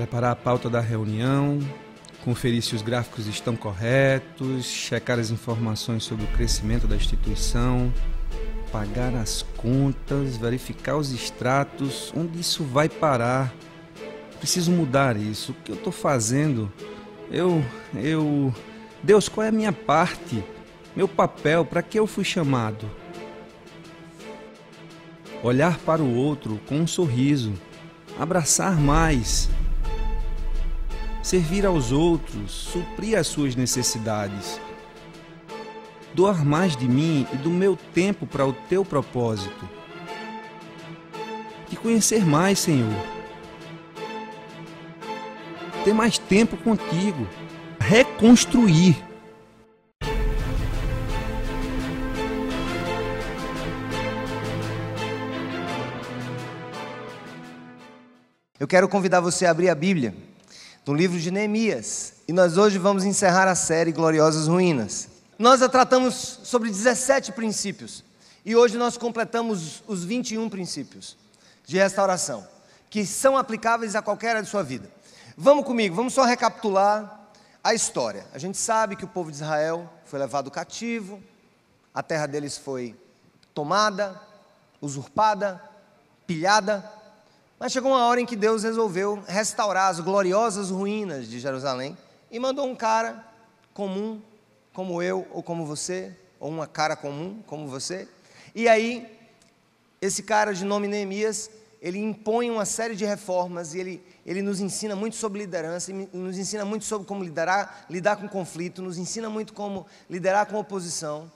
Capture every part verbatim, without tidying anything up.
Preparar a pauta da reunião, conferir se os gráficos estão corretos, checar as informações sobre o crescimento da instituição, pagar as contas, verificar os extratos, onde isso vai parar. Preciso mudar isso. O que eu estou fazendo? Eu, eu... Deus, qual é a minha parte? Meu papel? Para que eu fui chamado? Olhar para o outro com um sorriso, abraçar mais, servir aos outros, suprir as suas necessidades, doar mais de mim e do meu tempo para o teu propósito, te conhecer mais, Senhor, ter mais tempo contigo, reconstruir. Eu quero convidar você a abrir a Bíblia no livro de Neemias, e nós hoje vamos encerrar a série Gloriosas Ruínas. Nós já tratamos sobre dezessete princípios, e hoje nós completamos os vinte e um princípios de restauração, que são aplicáveis a qualquer área de sua vida. Vamos comigo, vamos só recapitular a história. A gente sabe que o povo de Israel foi levado cativo, a terra deles foi tomada, usurpada, pilhada, mas chegou uma hora em que Deus resolveu restaurar as gloriosas ruínas de Jerusalém e mandou um cara comum, como eu ou como você, ou uma cara comum como você. E aí, esse cara de nome Neemias, ele impõe uma série de reformas e ele, ele nos ensina muito sobre liderança, e nos ensina muito sobre como liderar, lidar com conflito, nos ensina muito como liderar com oposição.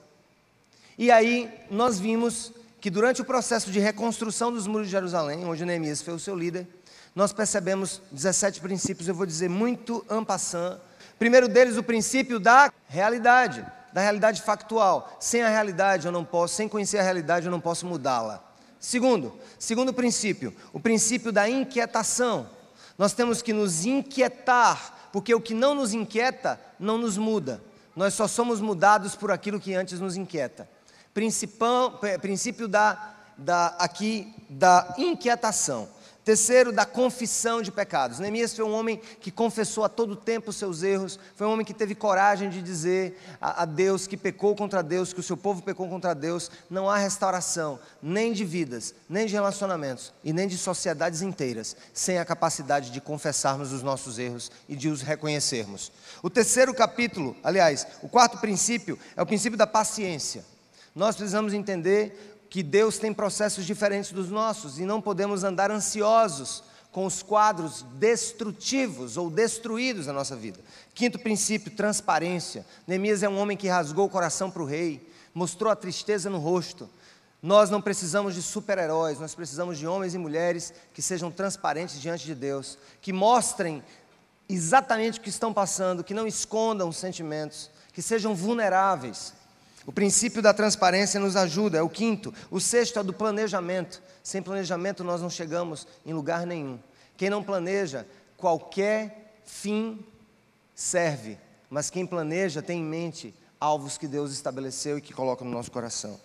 E aí, nós vimos que durante o processo de reconstrução dos muros de Jerusalém, onde Neemias foi o seu líder, nós percebemos dezessete princípios, eu vou dizer muito en passant. Primeiro deles, o princípio da realidade, da realidade factual. Sem a realidade eu não posso, sem conhecer a realidade eu não posso mudá-la. Segundo, segundo princípio, o princípio da inquietação. Nós temos que nos inquietar, porque o que não nos inquieta, não nos muda. Nós só somos mudados por aquilo que antes nos inquieta. Principal, princípio da, da, aqui, da inquietação. Terceiro, da confissão de pecados. Neemias foi um homem que confessou a todo tempo os seus erros, foi um homem que teve coragem de dizer a, a Deus que pecou contra Deus, que o seu povo pecou contra Deus. Não há restauração, nem de vidas, nem de relacionamentos, e nem de sociedades inteiras, sem a capacidade de confessarmos os nossos erros e de os reconhecermos. O terceiro capítulo, aliás, o quarto princípio, é o princípio da paciência. Nós precisamos entender que Deus tem processos diferentes dos nossos e não podemos andar ansiosos com os quadros destrutivos ou destruídos da nossa vida. Quinto princípio, transparência. Neemias é um homem que rasgou o coração para o rei, mostrou a tristeza no rosto. Nós não precisamos de super-heróis, nós precisamos de homens e mulheres que sejam transparentes diante de Deus, que mostrem exatamente o que estão passando, que não escondam os sentimentos, que sejam vulneráveis. O princípio da transparência nos ajuda, é o quinto. O sexto é do planejamento. Sem planejamento nós não chegamos em lugar nenhum. Quem não planeja, qualquer fim serve. Mas quem planeja tem em mente alvos que Deus estabeleceu e que coloca no nosso coração.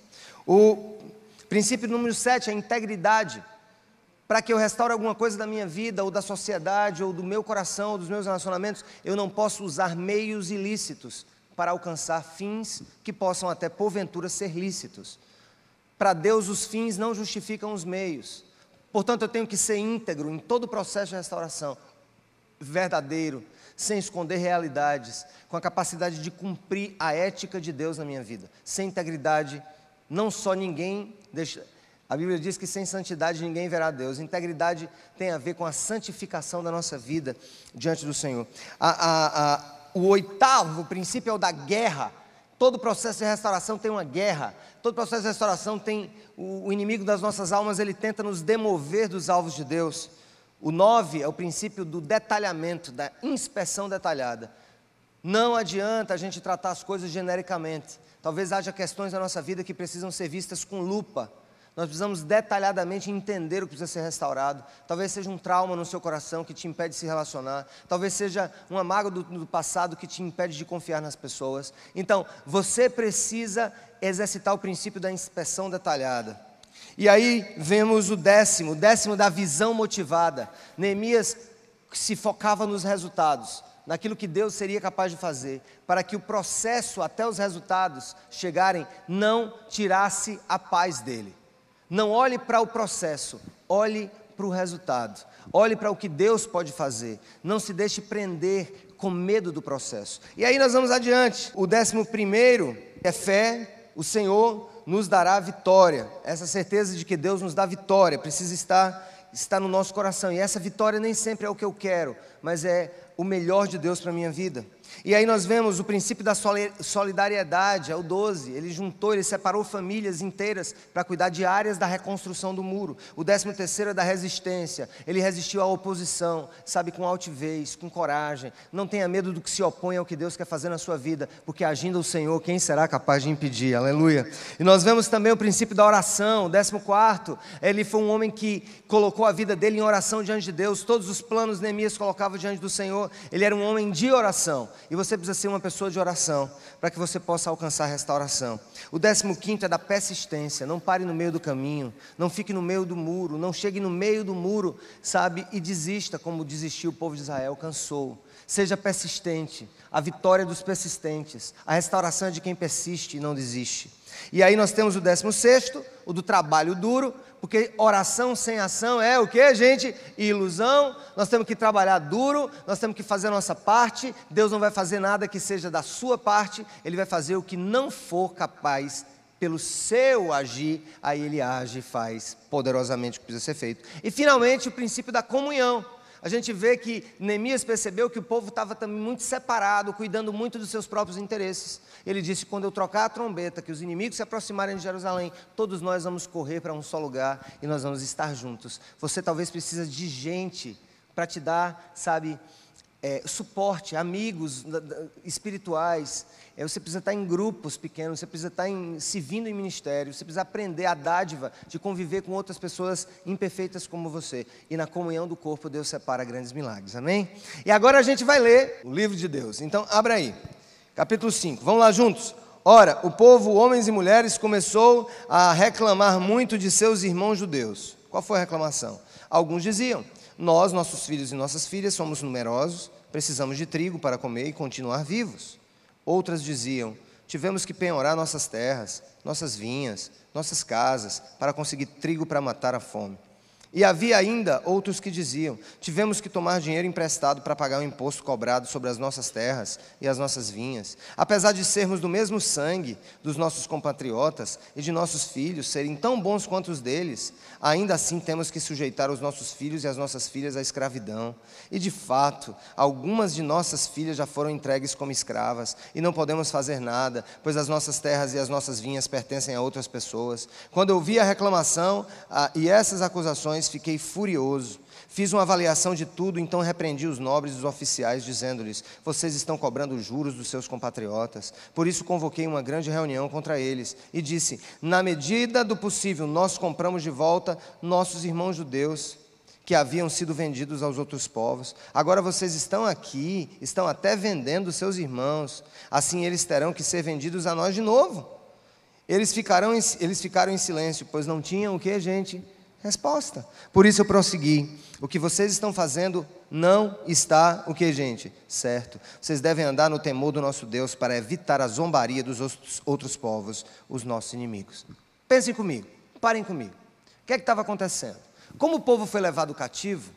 O princípio número sete é a integridade. Para que eu restaure alguma coisa da minha vida, ou da sociedade, ou do meu coração, ou dos meus relacionamentos, eu não posso usar meios ilícitos para alcançar fins que possam até porventura ser lícitos. Para Deus os fins não justificam os meios. Portanto, eu tenho que ser íntegro em todo o processo de restauração, verdadeiro, sem esconder realidades, com a capacidade de cumprir a ética de Deus na minha vida. Sem integridade, não só ninguém deixa... A Bíblia diz que sem santidade ninguém verá Deus. Integridade tem a ver com a santificação da nossa vida diante do Senhor. A... a, a O oitavo princípio é o da guerra. Todo processo de restauração tem uma guerra. Todo processo de restauração tem o, o inimigo das nossas almas, ele tenta nos demover dos alvos de Deus. O nove é o princípio do detalhamento, da inspeção detalhada. Não adianta a gente tratar as coisas genericamente. Talvez haja questões da nossa vida que precisam ser vistas com lupa. Nós precisamos detalhadamente entender o que precisa ser restaurado. Talvez seja um trauma no seu coração que te impede de se relacionar. Talvez seja uma mágoa do, do passado que te impede de confiar nas pessoas. Então, você precisa exercitar o princípio da inspeção detalhada. E aí vemos o décimo, o décimo da visão motivada. Neemias se focava nos resultados, naquilo que Deus seria capaz de fazer, para que o processo até os resultados chegarem não tirasse a paz dele. Não olhe para o processo, olhe para o resultado. Olhe para o que Deus pode fazer. Não se deixe prender com medo do processo. E aí nós vamos adiante. O décimo primeiro é fé. O Senhor nos dará vitória. Essa certeza de que Deus nos dá vitória precisa estar, estar no nosso coração. E essa vitória nem sempre é o que eu quero, mas é o melhor de Deus para a minha vida. E aí nós vemos o princípio da solidariedade, é o doze, ele juntou, ele separou famílias inteiras para cuidar de áreas da reconstrução do muro. O décimo terceiro é da resistência, ele resistiu à oposição, sabe, com altivez, com coragem. Não tenha medo do que se opõe ao que Deus quer fazer na sua vida, porque agindo o Senhor, quem será capaz de impedir? Aleluia. E nós vemos também o princípio da oração. O décimo quarto, ele foi um homem que colocou a vida dele em oração diante de Deus. Todos os planos Neemias colocava diante do Senhor. Ele era um homem de oração. E você precisa ser uma pessoa de oração, para que você possa alcançar a restauração. O décimo quinto é da persistência. Não pare no meio do caminho, não fique no meio do muro, não chegue no meio do muro, sabe, e desista, como desistiu o povo de Israel, cansou. Seja persistente, a vitória dos persistentes, a restauração é de quem persiste e não desiste. E aí nós temos o décimo sexto, o do trabalho duro, porque oração sem ação é o que, gente? Ilusão. Nós temos que trabalhar duro, nós temos que fazer a nossa parte. Deus não vai fazer nada que seja da sua parte, Ele vai fazer o que não for capaz pelo seu agir, aí Ele age e faz poderosamente o que precisa ser feito. E finalmente o princípio da comunhão. A gente vê que Neemias percebeu que o povo estava também muito separado, cuidando muito dos seus próprios interesses. Ele disse: quando eu trocar a trombeta, que os inimigos se aproximarem de Jerusalém, todos nós vamos correr para um só lugar e nós vamos estar juntos. Você talvez precisa de gente para te dar, sabe, é, suporte, amigos espirituais. É, você precisa estar em grupos pequenos, você precisa estar em, servindo em ministério, você precisa aprender a dádiva de conviver com outras pessoas imperfeitas como você. E na comunhão do corpo, Deus separa grandes milagres, amém? E agora a gente vai ler o livro de Deus. Então, abra aí, capítulo cinco, vamos lá juntos? Ora, o povo, homens e mulheres, começou a reclamar muito de seus irmãos judeus. Qual foi a reclamação? Alguns diziam: nós, nossos filhos e nossas filhas, somos numerosos, precisamos de trigo para comer e continuar vivos. Outras diziam: tivemos que penhorar nossas terras, nossas vinhas, nossas casas, para conseguir trigo para matar a fome. E havia ainda outros que diziam: tivemos que tomar dinheiro emprestado para pagar o imposto cobrado sobre as nossas terras e as nossas vinhas. Apesar de sermos do mesmo sangue dos nossos compatriotas e de nossos filhos serem tão bons quanto os deles, ainda assim temos que sujeitar os nossos filhos e as nossas filhas à escravidão. E de fato, algumas de nossas filhas já foram entregues como escravas e não podemos fazer nada, pois as nossas terras e as nossas vinhas pertencem a outras pessoas. Quando eu vi a reclamação a, e essas acusações, fiquei furioso. Fiz uma avaliação de tudo, então repreendi os nobres e os oficiais, dizendo-lhes: vocês estão cobrando juros dos seus compatriotas. Por isso convoquei uma grande reunião contra eles e disse: na medida do possível, nós compramos de volta nossos irmãos judeus, que haviam sido vendidos aos outros povos. Agora vocês estão aqui, estão até vendendo seus irmãos. Assim eles terão que ser vendidos a nós de novo. Eles ficarão, eles ficaram em silêncio, pois não tinham o que, gente? Resposta. Por isso eu prossegui: o que vocês estão fazendo não está, o que, gente? Certo. Vocês devem andar no temor do nosso Deus para evitar a zombaria dos outros povos, os nossos inimigos. Pensem comigo, parem comigo. O que é que estava acontecendo? Como o povo foi levado cativo,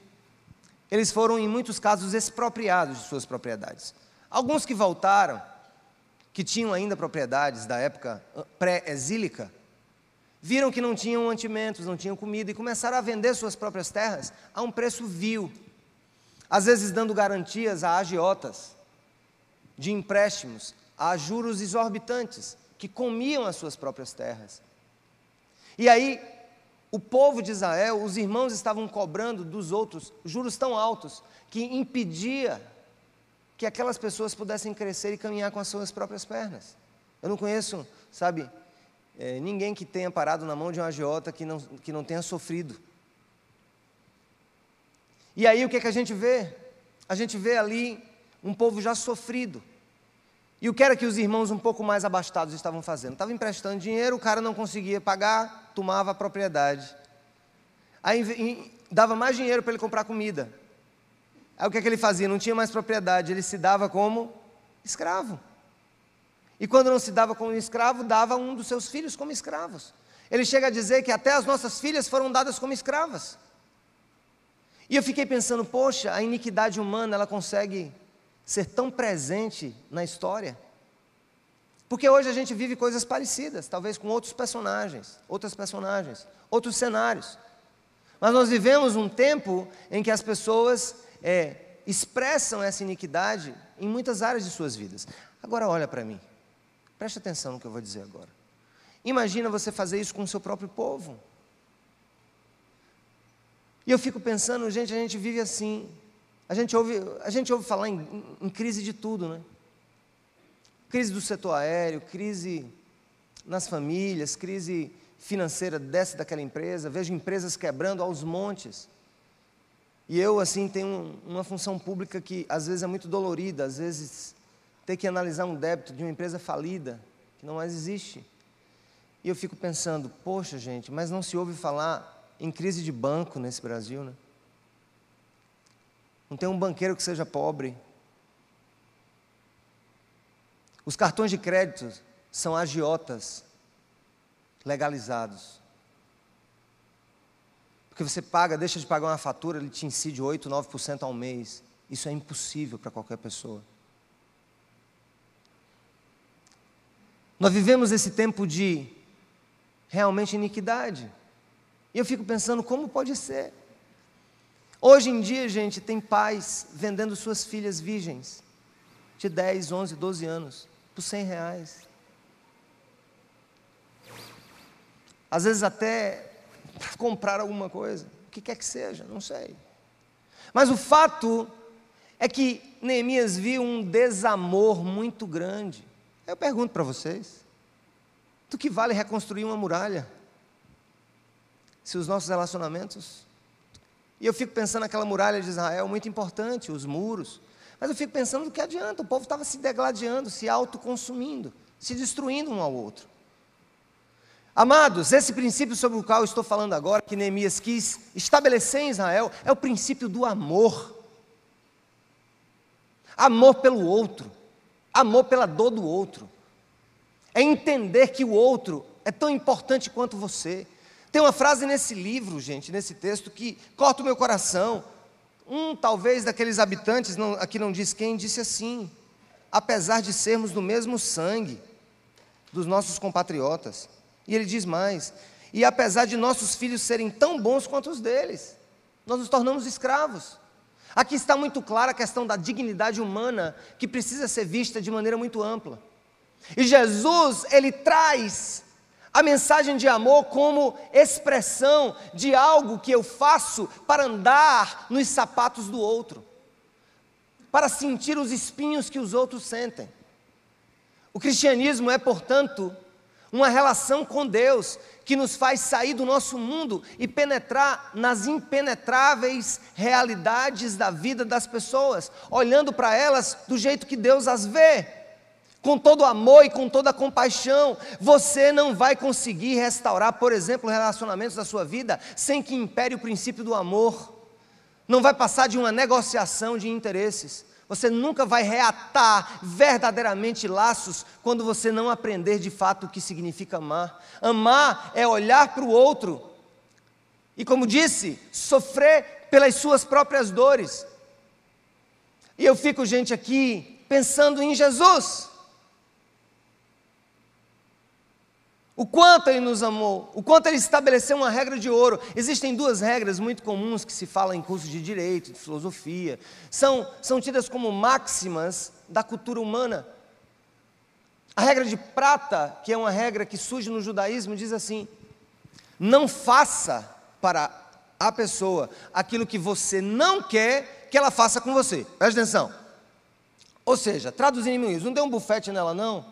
eles foram em muitos casos expropriados de suas propriedades. Alguns que voltaram, que tinham ainda propriedades da época pré-exílica, viram que não tinham mantimentos, não tinham comida e começaram a vender suas próprias terras a um preço vil, às vezes dando garantias a agiotas de empréstimos a juros exorbitantes que comiam as suas próprias terras. E aí o povo de Israel, os irmãos estavam cobrando dos outros juros tão altos que impedia que aquelas pessoas pudessem crescer e caminhar com as suas próprias pernas. Eu não conheço, sabe, É, ninguém que tenha parado na mão de um agiota que não, que não tenha sofrido. E aí o que, é que a gente vê? A gente vê ali um povo já sofrido. E o que era que os irmãos um pouco mais abastados estavam fazendo? Estavam emprestando dinheiro, o cara não conseguia pagar, tomava a propriedade. Aí dava mais dinheiro para ele comprar comida. Aí o que é que ele fazia? Não tinha mais propriedade, ele se dava como escravo. E quando não se dava como escravo, dava um dos seus filhos como escravos. Ele chega a dizer que até as nossas filhas foram dadas como escravas. E eu fiquei pensando, poxa, a iniquidade humana, ela consegue ser tão presente na história? Porque hoje a gente vive coisas parecidas, talvez com outros personagens, outras personagens, outros cenários. Mas nós vivemos um tempo em que as pessoas é, expressam essa iniquidade em muitas áreas de suas vidas. Agora olha para mim, preste atenção no que eu vou dizer agora. Imagina você fazer isso com o seu próprio povo. E eu fico pensando, gente, a gente vive assim, a gente ouve, a gente ouve falar em, em, em crise de tudo, né? Crise do setor aéreo, crise nas famílias, crise financeira dessa daquela empresa, vejo empresas quebrando aos montes. E eu, assim, tenho uma função pública que às vezes é muito dolorida, às vezes ter que analisar um débito de uma empresa falida, que não mais existe. E eu fico pensando, poxa gente, mas não se ouve falar em crise de banco nesse Brasil, né? Não tem um banqueiro que seja pobre. Os cartões de crédito são agiotas legalizados. Porque você paga, deixa de pagar uma fatura, ele te incide oito, nove por cento ao mês. Isso é impossível para qualquer pessoa. Nós vivemos esse tempo de realmente iniquidade. E eu fico pensando, como pode ser? Hoje em dia, gente, tem pais vendendo suas filhas virgens, de dez, onze, doze anos, por cem reais. Às vezes até para comprar alguma coisa, o que quer que seja, não sei. Mas o fato é que Neemias viu um desamor muito grande. Eu pergunto para vocês, do que vale reconstruir uma muralha? Se os nossos relacionamentos... E eu fico pensando naquela muralha de Israel, muito importante, os muros. Mas eu fico pensando do que adianta, o povo estava se degladiando, se autoconsumindo, se destruindo um ao outro. Amados, esse princípio sobre o qual eu estou falando agora, que Neemias quis estabelecer em Israel, é o princípio do amor. Amor pelo outro, amor pela dor do outro. É entender que o outro é tão importante quanto você. Tem uma frase nesse livro, gente, nesse texto, que corta o meu coração. Um, talvez, daqueles habitantes, não, aqui não diz quem, disse assim: apesar de sermos do mesmo sangue dos nossos compatriotas. E ele diz mais: e apesar de nossos filhos serem tão bons quanto os deles, nós nos tornamos escravos. Aqui está muito clara a questão da dignidade humana, que precisa ser vista de maneira muito ampla. E Jesus, ele traz a mensagem de amor como expressão de algo que eu faço para andar nos sapatos do outro, para sentir os espinhos que os outros sentem. O cristianismo é, portanto, uma relação com Deus que nos faz sair do nosso mundo e penetrar nas impenetráveis realidades da vida das pessoas, olhando para elas do jeito que Deus as vê. Com todo amor e com toda compaixão. Você não vai conseguir restaurar, por exemplo, relacionamentos da sua vida sem que impere o princípio do amor. Não vai passar de uma negociação de interesses. Você nunca vai reatar verdadeiramente laços quando você não aprender de fato o que significa amar. Amar é olhar para o outro e, como disse, sofrer pelas suas próprias dores. E eu fico, gente, aqui pensando em Jesus. O quanto Ele nos amou, o quanto Ele estabeleceu uma regra de ouro. Existem duas regras muito comuns que se falam em cursos de direito, de filosofia. São, são tidas como máximas da cultura humana. A regra de prata, que é uma regra que surge no judaísmo, diz assim: não faça para a pessoa aquilo que você não quer que ela faça com você. Presta atenção. Ou seja, traduzindo em miúdos, não dê um bufete nela não,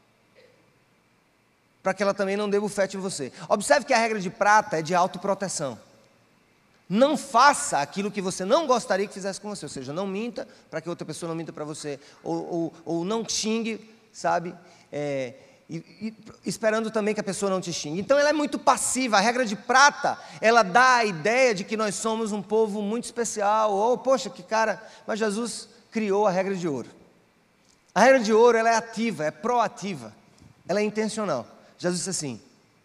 para que ela também não dê bufete em você. Observe que a regra de prata é de autoproteção. Não faça aquilo que você não gostaria que fizesse com você. Ou seja, não minta para que outra pessoa não minta para você. Ou, ou, ou não xingue, sabe? É, E, e esperando também que a pessoa não te xingue. Então ela é muito passiva. A regra de prata, ela dá a ideia de que nós somos um povo muito especial. Ou, poxa, que cara... Mas Jesus criou a regra de ouro. A regra de ouro, ela é ativa, é proativa. Ela é intencional. Jesus disse assim: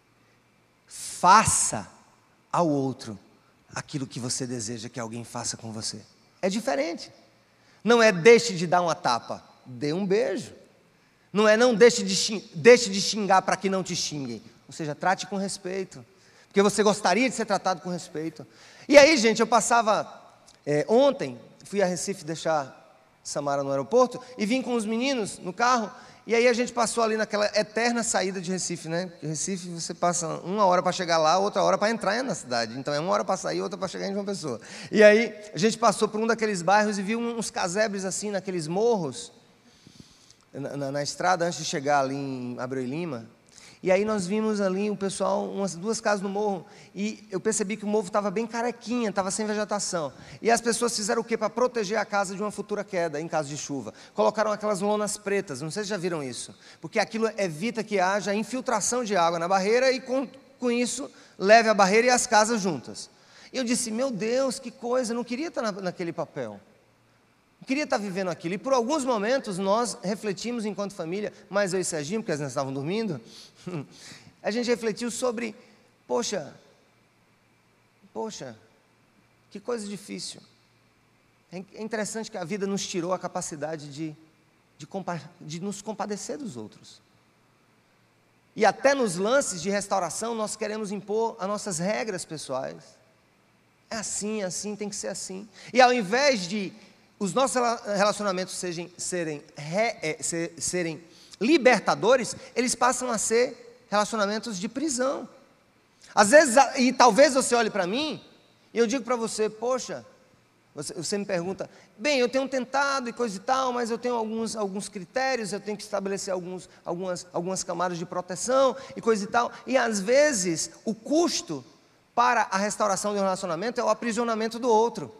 faça ao outro aquilo que você deseja que alguém faça com você. É diferente. Não é deixe de dar uma tapa, dê um beijo. Não é não deixe de xingar, deixe de xingar para que não te xinguem. Ou seja, trate com respeito. Porque você gostaria de ser tratado com respeito. E aí, gente, eu passava é, ontem, fui a Recife deixar Samara no aeroporto e vim com os meninos no carro. E aí a gente passou ali naquela eterna saída de Recife, né? Porque Recife você passa uma hora para chegar lá, outra hora para entrar na cidade. Então é uma hora para sair, outra para chegar em João Pessoa. E aí a gente passou por um daqueles bairros e viu uns casebres assim, naqueles morros, na, na, na estrada, antes de chegar ali em Abreu e Lima. E aí nós vimos ali o pessoal, umas duas casas no morro, e eu percebi que o morro estava bem carequinha, estava sem vegetação. E as pessoas fizeram o quê? Para proteger a casa de uma futura queda, em caso de chuva. Colocaram aquelas lonas pretas, não sei se já viram isso, porque aquilo evita que haja infiltração de água na barreira e com, com isso leve a barreira e as casas juntas. E eu disse, meu Deus, que coisa, eu não queria estar na, naquele papel. Eu queria estar vivendo aquilo. E por alguns momentos nós refletimos enquanto família, mas eu e Serginho, porque nós estavam dormindo, a gente refletiu sobre, poxa, poxa, que coisa difícil. É interessante que a vida nos tirou a capacidade de, de, de nos compadecer dos outros. E até nos lances de restauração nós queremos impor as nossas regras pessoais. É assim, é assim, tem que ser assim. E ao invés de os nossos relacionamentos sejam, serem, re, é, ser, serem libertadores, eles passam a ser relacionamentos de prisão. Às vezes, e talvez você olhe para mim, e eu digo para você, poxa, você, você me pergunta, bem, eu tenho tentado e coisa e tal, mas eu tenho alguns, alguns critérios, eu tenho que estabelecer alguns, algumas, algumas camadas de proteção e coisa e tal, e às vezes o custo para a restauração de um relacionamento é o aprisionamento do outro.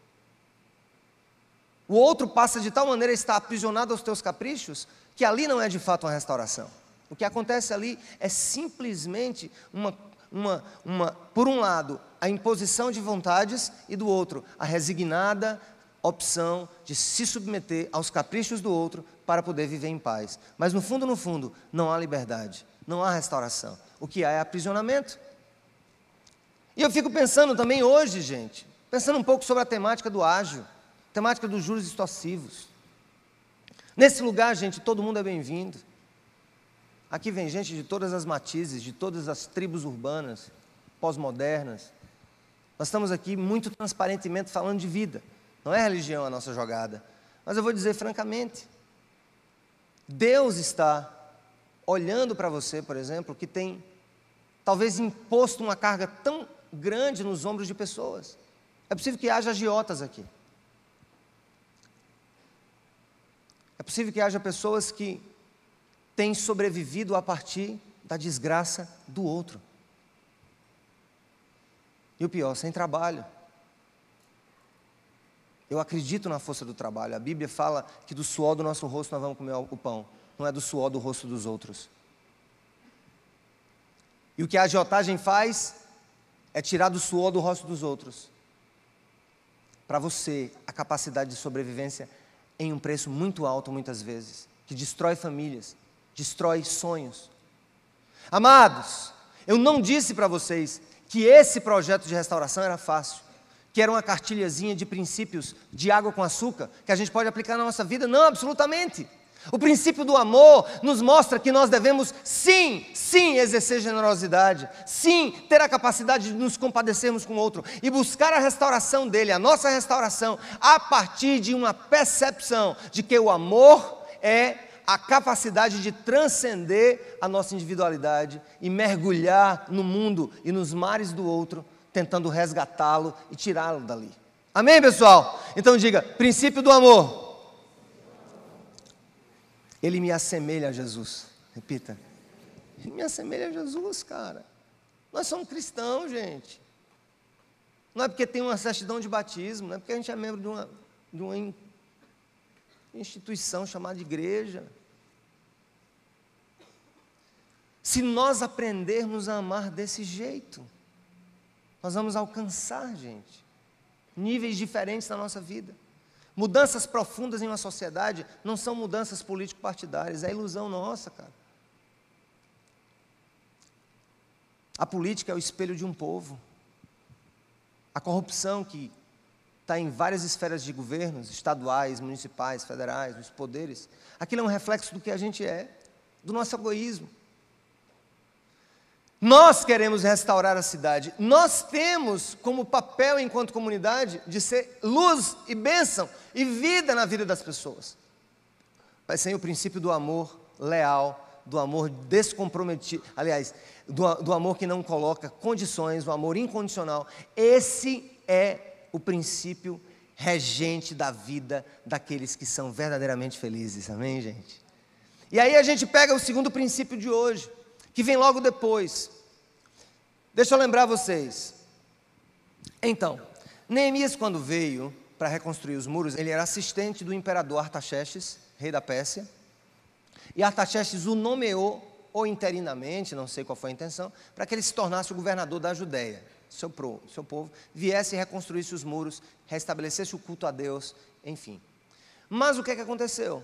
O outro passa de tal maneira a estar aprisionado aos teus caprichos, que ali não é de fato uma restauração. O que acontece ali é simplesmente uma, uma, uma, por um lado, a imposição de vontades e do outro, a resignada opção de se submeter aos caprichos do outro para poder viver em paz. Mas no fundo, no fundo, não há liberdade, não há restauração. O que há é aprisionamento. E eu fico pensando também hoje, gente, pensando um pouco sobre a temática do ágio, temática dos juros extorsivos. Nesse lugar, gente, todo mundo é bem-vindo. Aqui vem gente de todas as matizes, de todas as tribos urbanas, pós-modernas. Nós estamos aqui muito transparentemente falando de vida. Não é religião a nossa jogada. Mas eu vou dizer francamente, Deus está olhando para você, por exemplo, que tem talvez imposto uma carga tão grande nos ombros de pessoas. É possível que haja agiotas aqui. É possível que haja pessoas que têm sobrevivido a partir da desgraça do outro. E o pior, sem trabalho. Eu acredito na força do trabalho. A Bíblia fala que do suor do nosso rosto nós vamos comer o pão. Não é do suor do rosto dos outros. E o que a agiotagem faz é tirar do suor do rosto dos outros. Para você, a capacidade de sobrevivência em um preço muito alto, muitas vezes, que destrói famílias, destrói sonhos. Amados, eu não disse para vocês que esse projeto de restauração era fácil, que era uma cartilhazinha de princípios de água com açúcar, que a gente pode aplicar na nossa vida. Não, absolutamente. O princípio do amor nos mostra que nós devemos, sim, sim, exercer generosidade, sim, ter a capacidade de nos compadecermos com o outro e buscar a restauração dele, a nossa restauração, a partir de uma percepção de que o amor é a capacidade de transcender a nossa individualidade e mergulhar no mundo e nos mares do outro, tentando resgatá-lo e tirá-lo dali. Amém, pessoal? Então diga, princípio do amor. Ele me assemelha a Jesus. Repita. Ele me assemelha a Jesus, cara. Nós somos cristãos, gente. Não é porque tem uma certidão de batismo, não é porque a gente é membro de uma, de uma instituição chamada igreja. Se nós aprendermos a amar desse jeito, nós vamos alcançar, gente, níveis diferentes na nossa vida. Mudanças profundas em uma sociedade não são mudanças político-partidárias, é ilusão nossa, cara. A política é o espelho de um povo. A corrupção que está em várias esferas de governos, estaduais, municipais, federais, nos poderes, aquilo é um reflexo do que a gente é, do nosso egoísmo. Nós queremos restaurar a cidade, nós temos como papel enquanto comunidade de ser luz e bênção e vida na vida das pessoas. Mas sem o princípio do amor leal, do amor descomprometido, aliás, do, do amor que não coloca condições, do amor incondicional, esse é o princípio regente da vida daqueles que são verdadeiramente felizes, amém, gente? E aí a gente pega o segundo princípio de hoje, que vem logo depois. Deixa eu lembrar vocês. Então, Neemias, quando veio para reconstruir os muros, ele era assistente do imperador Artaxerxes, rei da Pérsia, e Artaxerxes o nomeou, ou interinamente, não sei qual foi a intenção, para que ele se tornasse o governador da Judéia, seu, pro, seu povo, viesse e reconstruísse os muros, restabelecesse o culto a Deus, enfim. Mas o que é que aconteceu?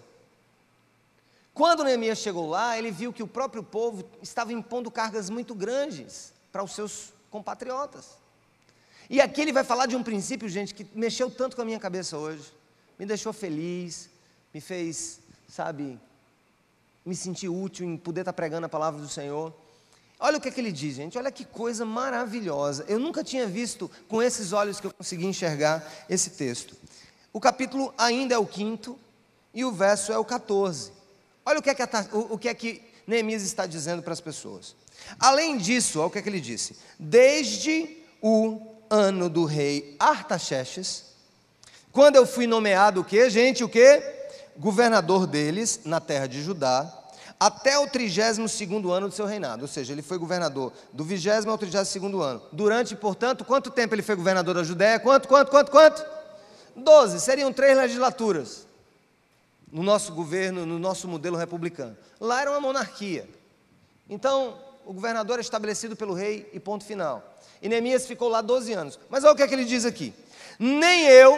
Quando Neemias chegou lá, ele viu que o próprio povo estava impondo cargas muito grandes para os seus compatriotas. E aqui ele vai falar de um princípio, gente, que mexeu tanto com a minha cabeça hoje, me deixou feliz, me fez, sabe, me sentir útil em poder estar pregando a palavra do Senhor. Olha o que é que ele diz, gente, olha que coisa maravilhosa. Eu nunca tinha visto com esses olhos que eu consegui enxergar esse texto. O capítulo ainda é o quinto e o verso é o quatorze. Olha o que é que, o que, é que Neemias está dizendo para as pessoas. Além disso, olha o que é que ele disse. Desde o ano do rei Artaxerxes, quando eu fui nomeado o quê, gente? O quê? Governador deles, na terra de Judá, até o trigésimo segundo ano do seu reinado. Ou seja, ele foi governador do vigésimo ao trigésimo segundo ano. Durante, portanto, quanto tempo ele foi governador da Judéia? Quanto, quanto, quanto, quanto? Doze. Seriam três legislaturas. No nosso governo, no nosso modelo republicano. Lá era uma monarquia. Então, o governador é estabelecido pelo rei e ponto final. E Neemias ficou lá doze anos. Mas olha o que é que ele diz aqui. Nem eu,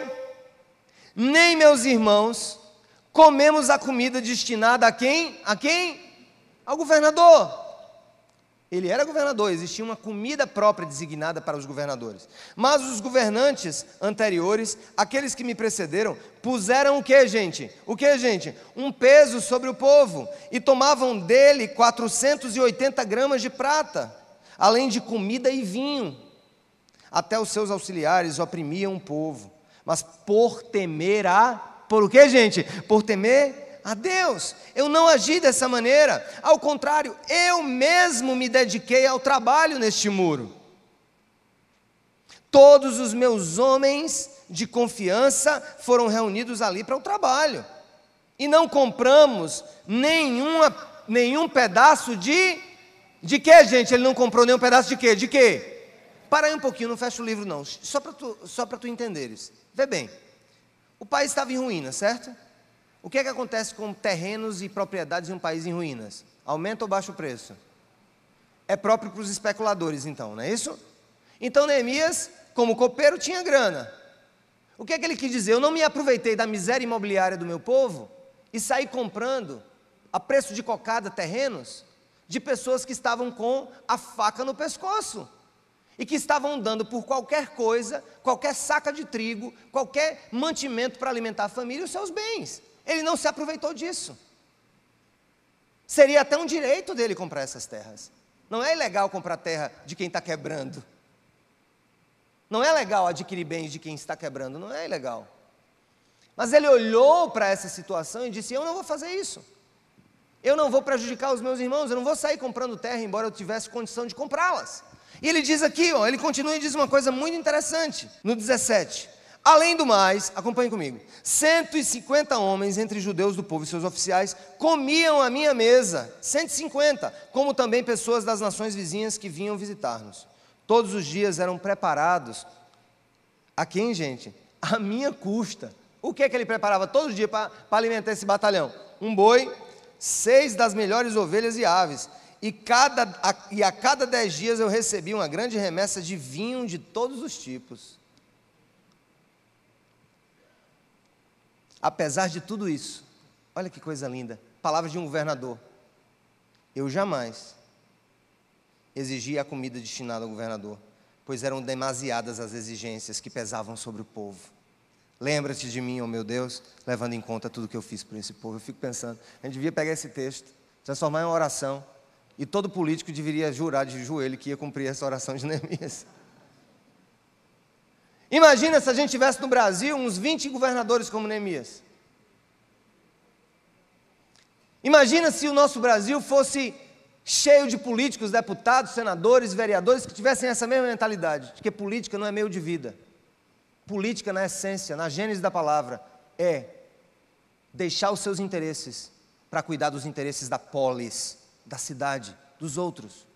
nem meus irmãos, comemos a comida destinada a quem? A quem? Ao governador. Ele era governador, existia uma comida própria designada para os governadores. Mas os governantes anteriores, aqueles que me precederam, puseram o que, gente? O que, gente? Um peso sobre o povo, e tomavam dele quatrocentos e oitenta gramas de prata, além de comida e vinho. Até os seus auxiliares oprimiam o povo, mas por temer a... Por o que, gente? Por temer a Deus, eu não agi dessa maneira, ao contrário, eu mesmo me dediquei ao trabalho neste muro. Todos os meus homens de confiança foram reunidos ali para o trabalho, e não compramos nenhuma, nenhum pedaço de, de quê, gente? Ele não comprou nenhum pedaço de quê? De quê? Para aí um pouquinho, não fecha o livro não, só para tu, só para tu entenderes. Vê bem, o país estava em ruína, certo? O que é que acontece com terrenos e propriedades em um país em ruínas? Aumenta ou baixa o preço? É próprio para os especuladores, então, não é isso? Então Neemias, como copeiro, tinha grana. O que é que ele quis dizer? Eu não me aproveitei da miséria imobiliária do meu povo e saí comprando, a preço de cocada, terrenos de pessoas que estavam com a faca no pescoço e que estavam dando por qualquer coisa, qualquer saca de trigo, qualquer mantimento para alimentar a família e os seus bens. Ele não se aproveitou disso. Seria até um direito dele comprar essas terras. Não é ilegal comprar terra de quem está quebrando. Não é legal adquirir bens de quem está quebrando, não é ilegal. Mas ele olhou para essa situação e disse, eu não vou fazer isso. Eu não vou prejudicar os meus irmãos, eu não vou sair comprando terra, embora eu tivesse condição de comprá-las. E ele diz aqui, ó, ele continua e diz uma coisa muito interessante, no dezessete. Além do mais, acompanhe comigo, cento e cinquenta homens entre judeus do povo e seus oficiais comiam à minha mesa, cento e cinquenta, como também pessoas das nações vizinhas que vinham visitar-nos. Todos os dias eram preparados, a quem, gente? À minha custa. O que é que ele preparava todos os dias para alimentar esse batalhão? Um boi, seis das melhores ovelhas e aves, e, cada, a, e a cada dez dias eu recebia uma grande remessa de vinho de todos os tipos. Apesar de tudo isso, olha que coisa linda, palavras de um governador. Eu jamais exigia a comida destinada ao governador, pois eram demasiadas as exigências que pesavam sobre o povo. Lembra-te de mim, ó meu Deus, levando em conta tudo que eu fiz por esse povo. Eu fico pensando, a gente devia pegar esse texto, transformar em uma oração, e todo político deveria jurar de joelho que ia cumprir essa oração de Neemias. Imagina se a gente tivesse no Brasil uns vinte governadores como Neemias. Imagina se o nosso Brasil fosse cheio de políticos, deputados, senadores, vereadores que tivessem essa mesma mentalidade, de que política não é meio de vida. Política, na essência, na gênese da palavra, é deixar os seus interesses para cuidar dos interesses da polis, da cidade, dos outros.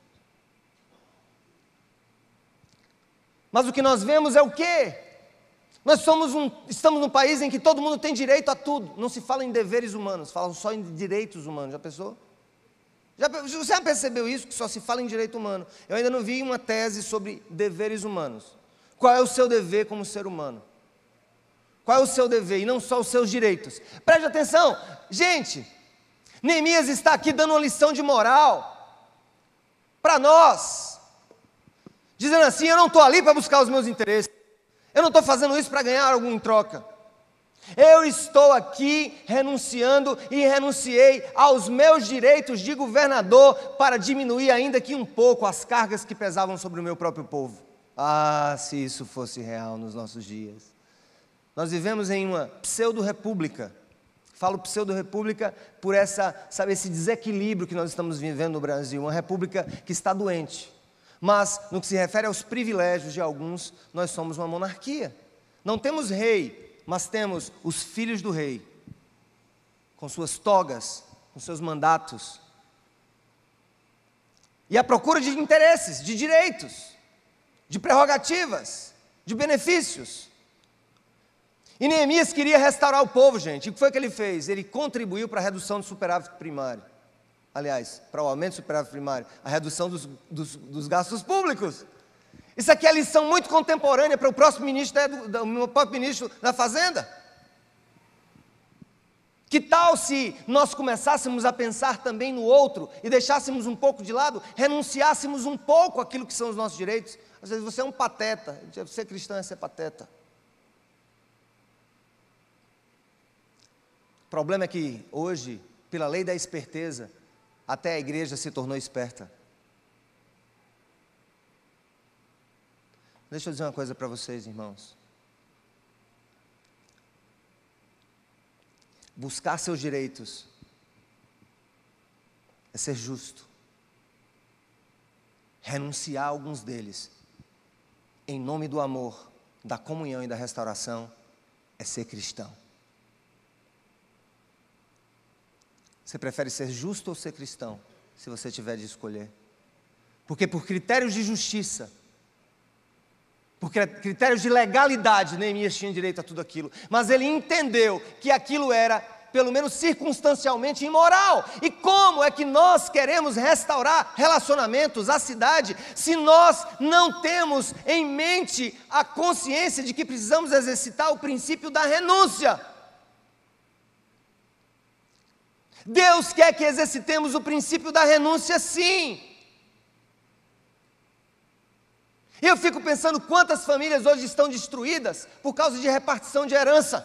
Mas o que nós vemos é o quê? Nós somos um, estamos num país em que todo mundo tem direito a tudo. Não se fala em deveres humanos, falam só em direitos humanos. Já pensou? Já, você já percebeu isso, que só se fala em direito humano? Eu ainda não vi uma tese sobre deveres humanos. Qual é o seu dever como ser humano? Qual é o seu dever e não só os seus direitos? Preste atenção, gente, Neemias está aqui dando uma lição de moral para nós, dizendo assim, eu não estou ali para buscar os meus interesses, eu não estou fazendo isso para ganhar algo em troca. Eu estou aqui renunciando e renunciei aos meus direitos de governador para diminuir ainda que um pouco as cargas que pesavam sobre o meu próprio povo. Ah, se isso fosse real nos nossos dias. Nós vivemos em uma pseudo-república. Falo pseudo-república por essa, sabe, esse desequilíbrio que nós estamos vivendo no Brasil. Uma república que está doente. Mas, no que se refere aos privilégios de alguns, nós somos uma monarquia. Não temos rei, mas temos os filhos do rei, com suas togas, com seus mandatos. E a procura de interesses, de direitos, de prerrogativas, de benefícios. E Neemias queria restaurar o povo, gente. E o que foi que ele fez? Ele contribuiu para a redução do superávit primário. Aliás, para o aumento do superávit primário, a redução dos, dos, dos gastos públicos. Isso aqui é lição muito contemporânea para o próximo ministro, da, o próprio ministro da Fazenda. Que tal se nós começássemos a pensar também no outro e deixássemos um pouco de lado, renunciássemos um pouco àquilo que são os nossos direitos? Às vezes você é um pateta, ser cristão é ser pateta. O problema é que hoje, pela lei da esperteza, até a igreja se tornou esperta. Deixa eu dizer uma coisa para vocês, irmãos. Buscar seus direitos é ser justo. Renunciar a alguns deles, em nome do amor, da comunhão e da restauração, é ser cristão. Você prefere ser justo ou ser cristão, se você tiver de escolher? Porque por critérios de justiça, por critérios de legalidade, Neemias tinha direito a tudo aquilo, mas ele entendeu que aquilo era, pelo menos circunstancialmente, imoral. E como é que nós queremos restaurar relacionamentos, a cidade, se nós não temos em mente a consciência de que precisamos exercitar o princípio da renúncia? Deus quer que exercitemos o princípio da renúncia, sim. E eu fico pensando quantas famílias hoje estão destruídas por causa de repartição de herança.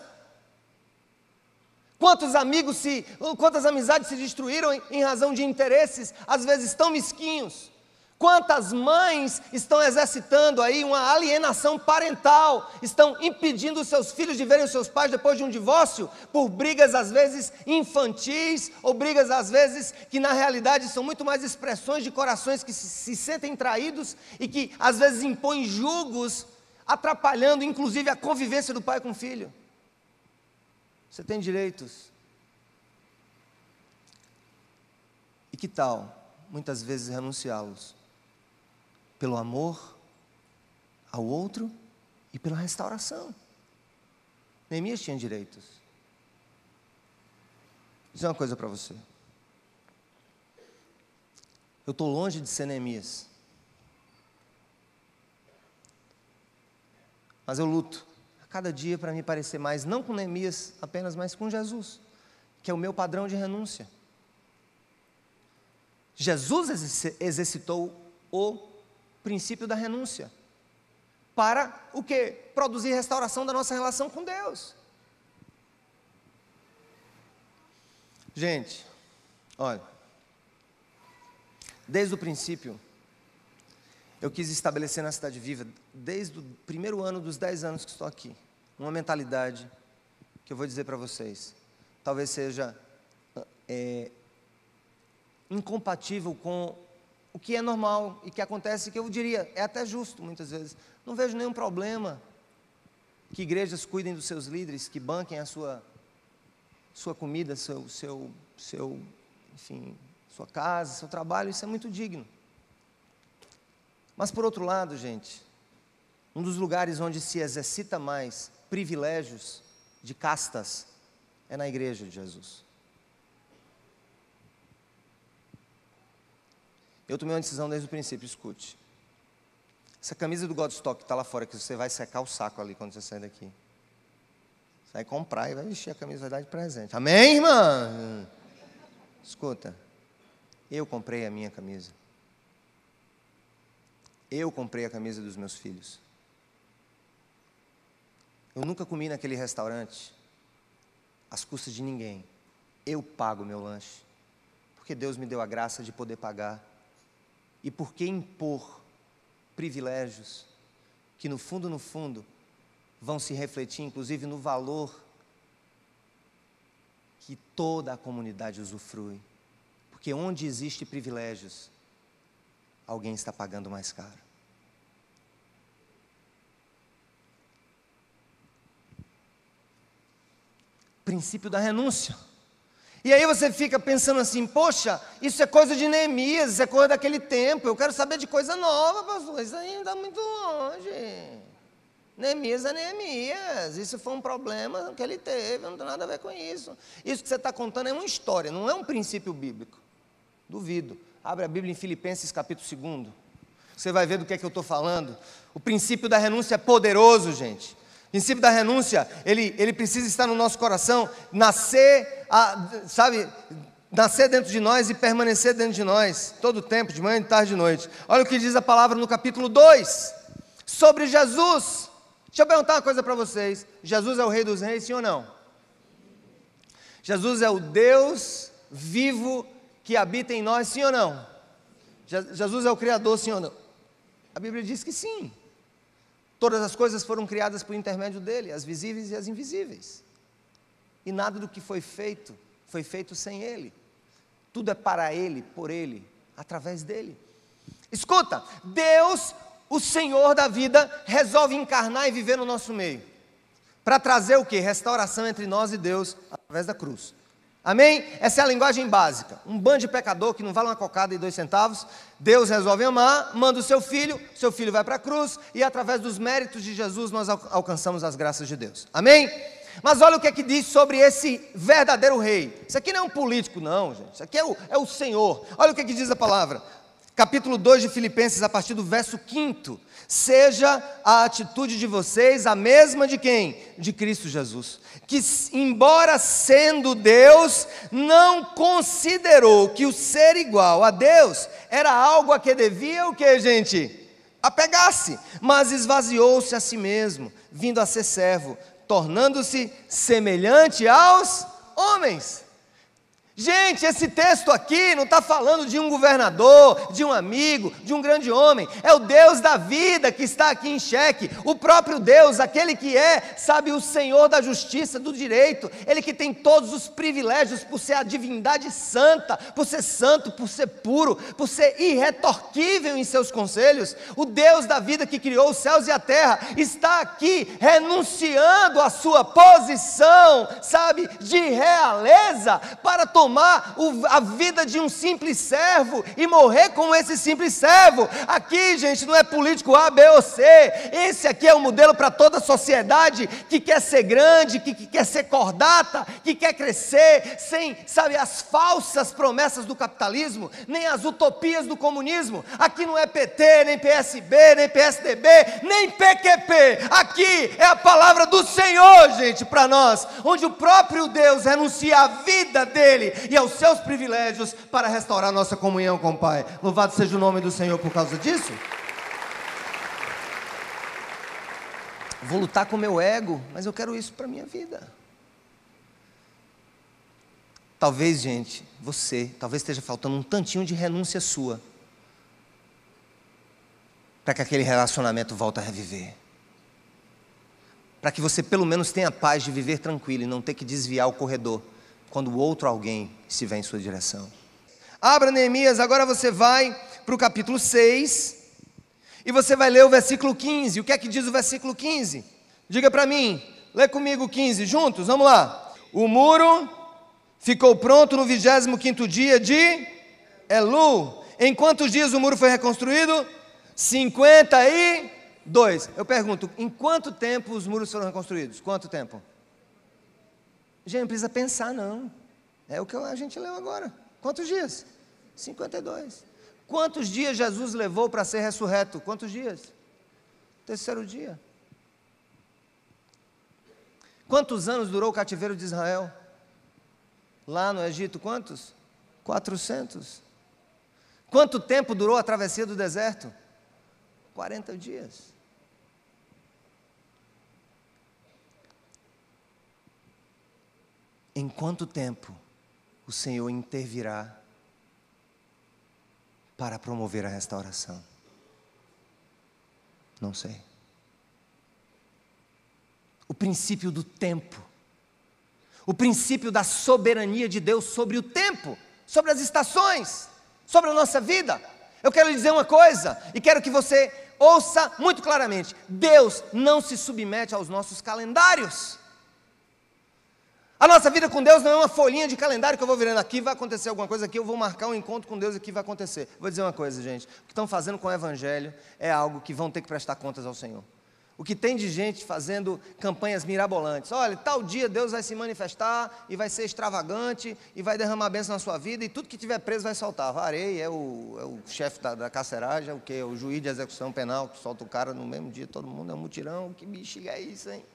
Quantos amigos se, quantas amizades se destruíram em, em razão de interesses, às vezes tão mesquinhos. Quantas mães estão exercitando aí uma alienação parental, estão impedindo os seus filhos de verem os seus pais depois de um divórcio, por brigas às vezes infantis, ou brigas às vezes que na realidade são muito mais expressões de corações que se, se sentem traídos e que às vezes impõem julgos, atrapalhando inclusive a convivência do pai com o filho. Você tem direitos. E que tal, muitas vezes, renunciá-los? Pelo amor ao outro e pela restauração. Neemias tinha direitos. Vou dizer uma coisa para você. Eu estou longe de ser Neemias. Mas eu luto a cada dia para me parecer mais, não com Neemias apenas, mas com Jesus, que é o meu padrão de renúncia. Jesus exercitou o princípio da renúncia. Para o quê? Produzir restauração da nossa relação com Deus. Gente, olha, desde o princípio, eu quis estabelecer na Cidade Viva, desde o primeiro ano dos dez anos que estou aqui, uma mentalidade que eu vou dizer para vocês, talvez seja é, incompatível com o que é normal e que acontece, que eu diria, é até justo muitas vezes. Não vejo nenhum problema que igrejas cuidem dos seus líderes, que banquem a sua, sua comida, seu, seu, seu, enfim, sua casa, seu trabalho, isso é muito digno. Mas por outro lado, gente, um dos lugares onde se exercita mais privilégios de castas é na igreja de Jesus. Eu tomei uma decisão desde o princípio, escute. Essa camisa do Godstock que está lá fora, que você vai secar o saco ali quando você sair daqui. Você vai comprar e vai vestir a camisa, vai dar de presente. Amém, irmã? Escuta, eu comprei a minha camisa. Eu comprei a camisa dos meus filhos. Eu nunca comi naquele restaurante às custas de ninguém. Eu pago o meu lanche, porque Deus me deu a graça de poder pagar. E por que impor privilégios que no fundo, no fundo, vão se refletir inclusive no valor que toda a comunidade usufrui? Porque onde existe privilégios, alguém está pagando mais caro. Princípio da renúncia. E aí você fica pensando assim, poxa, isso é coisa de Neemias, isso é coisa daquele tempo, eu quero saber de coisa nova, pastor, isso aí está muito longe. Neemias é Neemias, isso foi um problema que ele teve, não tem nada a ver com isso. Isso que você está contando é uma história, não é um princípio bíblico. Duvido. Abre a Bíblia em Filipenses capítulo dois. Você vai ver do que é que eu estou falando. O princípio da renúncia é poderoso, gente. O princípio da renúncia, ele, ele precisa estar no nosso coração, nascer, a, sabe, nascer dentro de nós e permanecer dentro de nós, todo o tempo, de manhã, de tarde e de noite. Olha o que diz a palavra no capítulo dois, sobre Jesus. Deixa eu perguntar uma coisa para vocês, Jesus é o Rei dos Reis, sim ou não? Jesus é o Deus vivo que habita em nós, sim ou não? Jesus é o Criador, sim ou não? A Bíblia diz que sim. Todas as coisas foram criadas por intermédio dele, as visíveis e as invisíveis. E nada do que foi feito, foi feito sem ele. Tudo é para ele, por ele, através dele. Escuta, Deus, o Senhor da vida, resolve encarnar e viver no nosso meio. Para trazer o quê? Restauração entre nós e Deus, através da cruz. Amém? Essa é a linguagem básica. Um bando de pecador que não vale uma cocada e dois centavos. Deus resolve amar, manda o seu filho, seu filho vai para a cruz e através dos méritos de Jesus nós alcançamos as graças de Deus. Amém? Mas olha o que é que diz sobre esse verdadeiro rei. Isso aqui não é um político não, gente. Isso aqui é o, é o Senhor. Olha o que é que diz a palavra. Capítulo dois de Filipenses, a partir do verso quinto. Seja a atitude de vocês a mesma de quem? De Cristo Jesus. Que embora sendo Deus, não considerou que o ser igual a Deus era algo a que devia o que, gente? Apegar-se, mas esvaziou-se a si mesmo, vindo a ser servo, tornando-se semelhante aos homens. Gente, esse texto aqui não está falando de um governador, de um amigo, de um grande homem. É o Deus da vida que está aqui em xeque. O próprio Deus, aquele que é, sabe, o Senhor da justiça, do direito. Ele que tem todos os privilégios por ser a divindade santa, por ser santo, por ser puro, por ser irretorquível em seus conselhos. O Deus da vida que criou os céus e a terra está aqui renunciando à sua posição, sabe, de realeza para tomar tomar o, a vida de um simples servo e morrer como esse simples servo. Aqui, gente, não é político A, B ou C. Esse aqui é o modelo para toda a sociedade que quer ser grande, que, que quer ser cordata, que quer crescer, sem, sabe, as falsas promessas do capitalismo, nem as utopias do comunismo. Aqui não é P T, nem P S B, nem P S D B, nem P Q P. Aqui é a palavra do Senhor, gente, para nós, onde o próprio Deus renuncia à vida dele e aos seus privilégios para restaurar nossa comunhão com o Pai. Louvado seja o nome do Senhor por causa disso. Vou lutar com o meu ego, mas eu quero isso para a minha vida. Talvez, gente, você, talvez esteja faltando um tantinho de renúncia sua, para que aquele relacionamento volte a reviver. Para que você pelo menos tenha paz de viver tranquilo e não ter que desviar o corredor, quando o outro alguém estiver em sua direção. Abra Neemias, agora você vai para o capítulo seis, e você vai ler o versículo quinze. O que é que diz o versículo quinze? Diga para mim, lê comigo o quinze juntos, vamos lá. O muro ficou pronto no vigésimo quinto dia de Elu. Em quantos dias o muro foi reconstruído? cinquenta e dois. Eu pergunto, em quanto tempo os muros foram reconstruídos? Quanto tempo? Gente, não precisa pensar não. É o que a gente leu agora. Quantos dias? cinquenta e dois. Quantos dias Jesus levou para ser ressurreto? Quantos dias? Terceiro dia. Quantos anos durou o cativeiro de Israel? Lá no Egito, quantos? quatrocentos. Quanto tempo durou a travessia do deserto? quarenta dias. Em quanto tempo o Senhor intervirá para promover a restauração? Não sei. O princípio do tempo, o princípio da soberania de Deus sobre o tempo, sobre as estações, sobre a nossa vida. Eu quero lhe dizer uma coisa, e quero que você ouça muito claramente: Deus não se submete aos nossos calendários. A nossa vida com Deus não é uma folhinha de calendário que eu vou virando aqui, vai acontecer alguma coisa aqui, eu vou marcar um encontro com Deus aqui, vai acontecer. Vou dizer uma coisa, gente, o que estão fazendo com o Evangelho é algo que vão ter que prestar contas ao Senhor. O que tem de gente fazendo campanhas mirabolantes: olha, tal dia Deus vai se manifestar e vai ser extravagante e vai derramar bênção na sua vida e tudo que tiver preso vai soltar. Varei, é o, é o chefe da, da carceragem, é o que? O juiz de execução penal que solta o cara no mesmo dia, todo mundo é um mutirão. Que bexiga é isso, hein?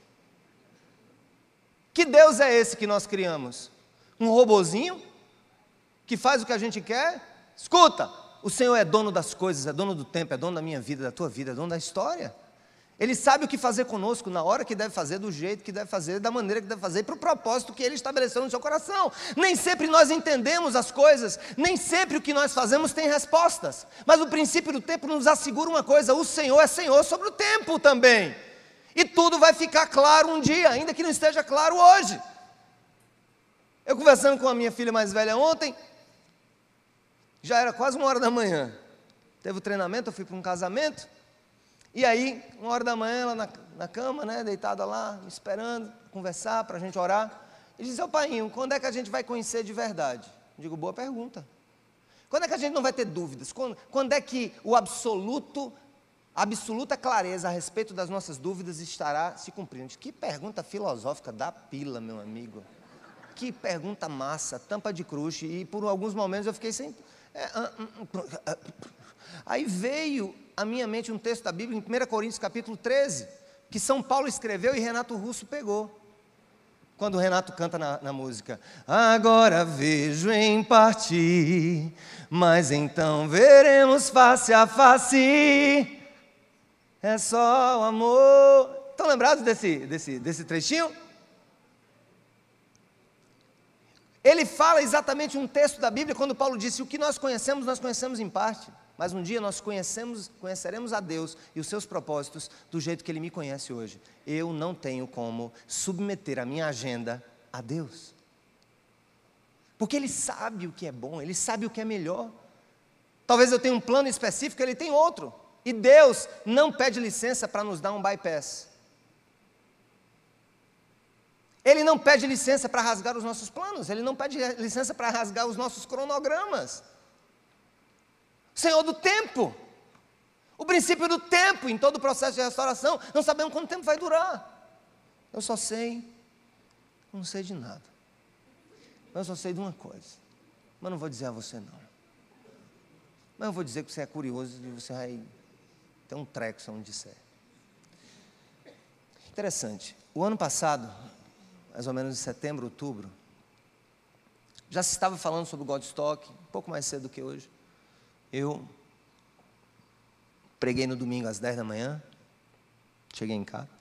Que Deus é esse que nós criamos? Um robozinho que faz o que a gente quer? Escuta, o Senhor é dono das coisas, é dono do tempo, é dono da minha vida, da tua vida, é dono da história. Ele sabe o que fazer conosco, na hora que deve fazer, do jeito que deve fazer, da maneira que deve fazer, para o propósito que Ele estabeleceu no seu coração. Nem sempre nós entendemos as coisas, nem sempre o que nós fazemos tem respostas, mas o princípio do tempo nos assegura uma coisa: o Senhor é Senhor sobre o tempo também, e tudo vai ficar claro um dia, ainda que não esteja claro hoje. Eu conversando com a minha filha mais velha ontem, já era quase uma hora da manhã, teve o treinamento, eu fui para um casamento. E aí, uma hora da manhã, ela na, na cama, né, deitada lá, me esperando, conversar, para a gente orar. E disse: ô painho, quando é que a gente vai conhecer de verdade? Eu digo: boa pergunta. Quando é que a gente não vai ter dúvidas? Quando, quando é que o absoluto, a absoluta clareza a respeito das nossas dúvidas estará se cumprindo? Que pergunta filosófica da pila, meu amigo. Que pergunta massa, tampa de crush. E por alguns momentos eu fiquei sem... É, uh, uh, uh, uh, Aí veio à minha mente um texto da Bíblia, em primeira Coríntios capítulo treze, que São Paulo escreveu e Renato Russo pegou. Quando o Renato canta na, na música: agora vejo em parte, mas então veremos face a face, é só o amor. Estão lembrados desse, desse, desse trechinho? Ele fala exatamente um texto da Bíblia, quando Paulo disse: o que nós conhecemos, nós conhecemos em parte, mas um dia nós conhecemos, conheceremos a Deus e os seus propósitos do jeito que Ele me conhece hoje. Eu não tenho como submeter a minha agenda a Deus, porque Ele sabe o que é bom, Ele sabe o que é melhor. Talvez eu tenha um plano específico, Ele tem outro, e Deus não pede licença para nos dar um bypass. Ele não pede licença para rasgar os nossos planos, Ele não pede licença para rasgar os nossos cronogramas. Senhor do tempo, o princípio do tempo em todo o processo de restauração, não sabemos quanto tempo vai durar. Eu só sei, não sei de nada, eu só sei de uma coisa, mas não vou dizer a você não. Mas eu vou dizer que você é curioso e você vai ter um treco se eu não disser. Interessante, o ano passado, mais ou menos em setembro, outubro, já se estava falando sobre o Godstock, um pouco mais cedo do que hoje. Eu preguei no domingo às dez da manhã, cheguei em casa,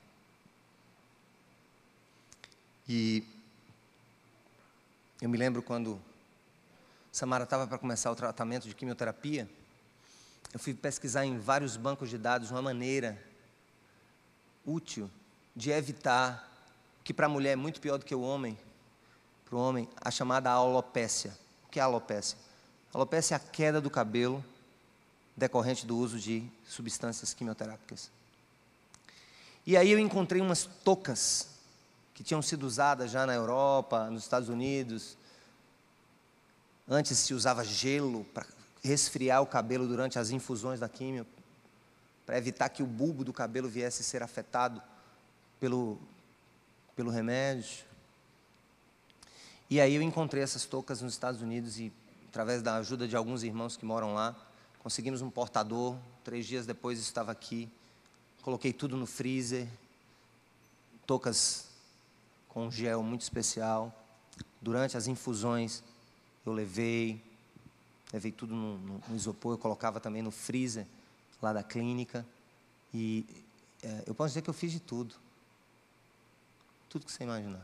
e eu me lembro quando Samara estava para começar o tratamento de quimioterapia, eu fui pesquisar em vários bancos de dados uma maneira útil de evitar, que para a mulher é muito pior do que o homem, para o homem, a chamada alopécia. O que é a alopécia? A alopécia é a queda do cabelo decorrente do uso de substâncias quimioterápicas. E aí eu encontrei umas toucas que tinham sido usadas já na Europa, nos Estados Unidos. Antes se usava gelo para resfriar o cabelo durante as infusões da quimio, para evitar que o bulbo do cabelo viesse a ser afetado pelo, pelo remédio. E aí eu encontrei essas toucas nos Estados Unidos e, através da ajuda de alguns irmãos que moram lá, conseguimos um portador. Três dias depois isso estava aqui. Coloquei tudo no freezer. Toucas com gel muito especial. Durante as infusões eu levei, levei tudo no, no, no isopor. Eu colocava também no freezer lá da clínica. E é, eu posso dizer que eu fiz de tudo. Tudo que você imaginar.